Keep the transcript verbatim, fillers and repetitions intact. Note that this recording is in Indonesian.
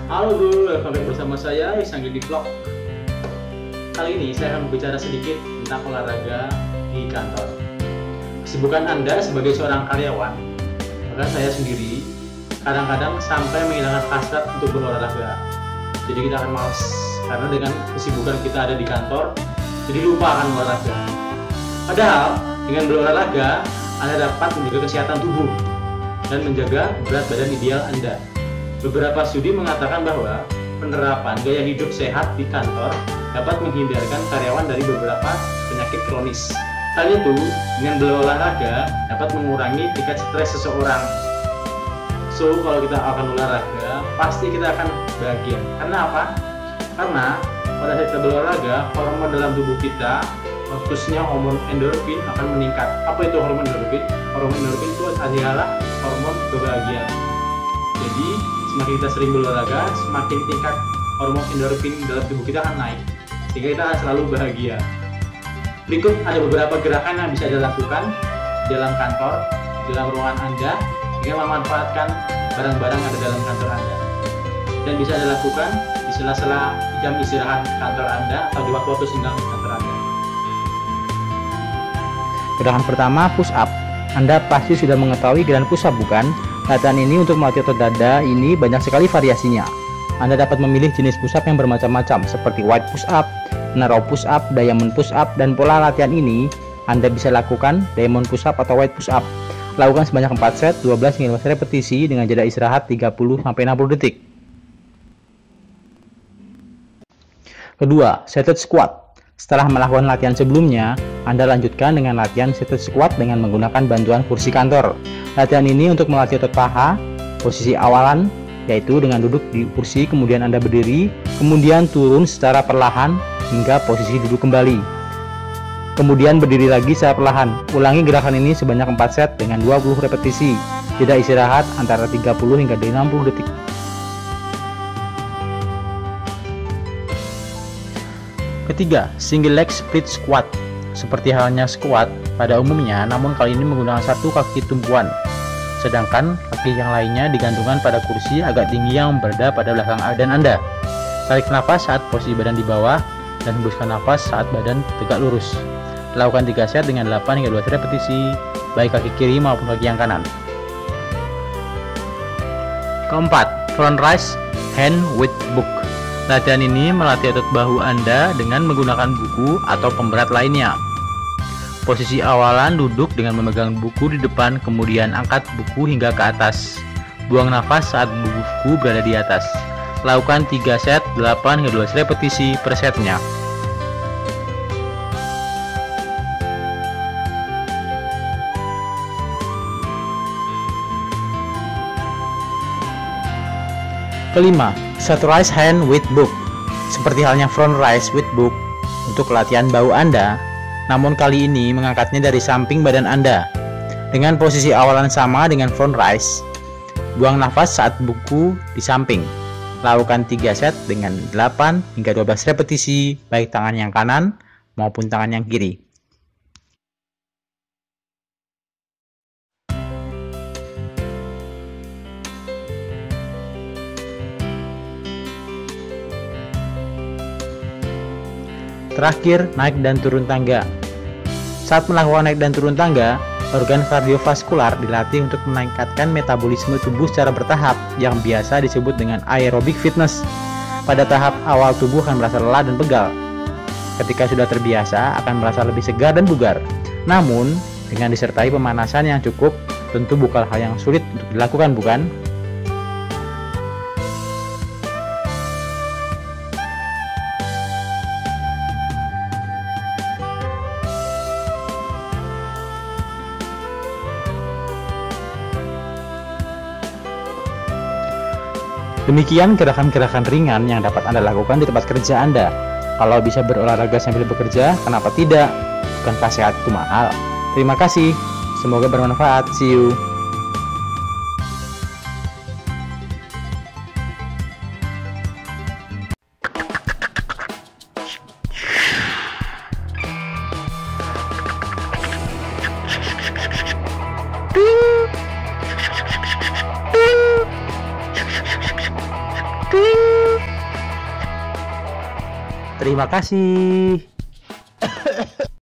Halo dulu, welcome back bersama saya Isanggit di Vlog. Kali ini saya akan berbicara sedikit tentang olahraga di kantor. Kesibukan Anda sebagai seorang karyawan, maka saya sendiri kadang-kadang sampai menghilangkan hasrat untuk berolahraga. Jadi kita akan malas karena dengan kesibukan kita ada di kantor, jadi lupa akan olahraga. Padahal dengan berolahraga, Anda dapat menjaga kesehatan tubuh dan menjaga berat badan ideal Anda. Beberapa studi mengatakan bahwa penerapan gaya hidup sehat di kantor dapat menghindarkan karyawan dari beberapa penyakit kronis. Selain itu, dengan berolahraga dapat mengurangi tingkat stres seseorang. So, kalau kita akan olahraga, pasti kita akan bahagia. Karena apa? Karena pada saat kita berolahraga, hormon dalam tubuh kita, khususnya hormon endorfin akan meningkat. Apa itu hormon endorfin? Hormon endorfin itu adalah hormon kebahagiaan. Jadi, semakin kita sering berolahraga, semakin tingkat hormon endorfin dalam tubuh kita akan naik, sehingga kita akan selalu bahagia. Berikut ada beberapa gerakan yang bisa dilakukan dalam kantor, dalam ruangan Anda, dengan memanfaatkan barang-barang yang ada dalam kantor Anda. Dan bisa dilakukan di sela-sela jam istirahat kantor Anda atau di waktu-waktu senggang kantor Anda. Gerakan pertama, push up. Anda pasti sudah mengetahui gerakan push up, bukan? Latihan ini untuk melatih otot dada ini banyak sekali variasinya. Anda dapat memilih jenis push up yang bermacam-macam seperti wide push up, narrow push up, diamond push up, dan pola latihan ini Anda bisa lakukan diamond push up atau wide push up. Lakukan sebanyak empat set, dua belas hingga lima belas repetisi dengan jeda istirahat tiga puluh sampai enam puluh detik. Kedua, seated squat. Setelah melakukan latihan sebelumnya, Anda lanjutkan dengan latihan seated squat dengan menggunakan bantuan kursi kantor. Latihan ini untuk melatih otot paha. Posisi awalan yaitu dengan duduk di kursi, kemudian Anda berdiri, kemudian turun secara perlahan hingga posisi duduk kembali. Kemudian berdiri lagi secara perlahan. Ulangi gerakan ini sebanyak empat set dengan dua puluh repetisi. Jeda istirahat antara tiga puluh hingga enam puluh detik. Ketiga, single leg split squat. Seperti halnya squat pada umumnya, namun kali ini menggunakan satu kaki tumpuan, sedangkan kaki yang lainnya digantungkan pada kursi agak tinggi yang berada pada belakang badan Anda. Tarik nafas saat posisi badan di bawah dan hembuskan nafas saat badan tegak lurus. Lakukan tiga set dengan delapan hingga dua belas repetisi, baik kaki kiri maupun kaki yang kanan. Keempat, front raise hand with book. Latihan ini melatih otot bahu Anda dengan menggunakan buku atau pemberat lainnya. Posisi awalan duduk dengan memegang buku di depan, kemudian angkat buku hingga ke atas. Buang nafas saat buku berada di atas. Lakukan tiga set, delapan hingga dua belas repetisi per setnya. Kelima, set raise hand with book. Seperti halnya front raise with book untuk latihan bahu Anda, namun kali ini mengangkatnya dari samping badan Anda. Dengan posisi awalan sama dengan front raise. Buang nafas saat buku di samping. Lakukan tiga set dengan delapan hingga dua belas repetisi, baik tangan yang kanan maupun tangan yang kiri. Terakhir, naik dan turun tangga. Saat melakukan naik dan turun tangga, organ kardiovaskular dilatih untuk meningkatkan metabolisme tubuh secara bertahap yang biasa disebut dengan aerobic fitness. Pada tahap awal tubuh akan merasa lelah dan pegal. Ketika sudah terbiasa, akan merasa lebih segar dan bugar. Namun, dengan disertai pemanasan yang cukup, tentu bukan hal yang sulit untuk dilakukan, bukan? Demikian gerakan-gerakan ringan yang dapat Anda lakukan di tempat kerja Anda. Kalau bisa berolahraga sambil bekerja, kenapa tidak? Bukankah sehat itu mahal? Terima kasih. Semoga bermanfaat. See you. Ding. Terima kasih.